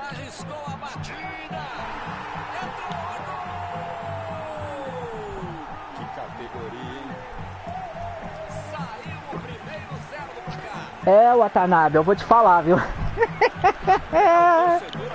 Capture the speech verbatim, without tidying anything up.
Arriscou a batida. Entrou, gol! Que categoria, hein? Saiu o primeiro zero do placar. É, Watanabe, eu vou te falar, viu? A torcedora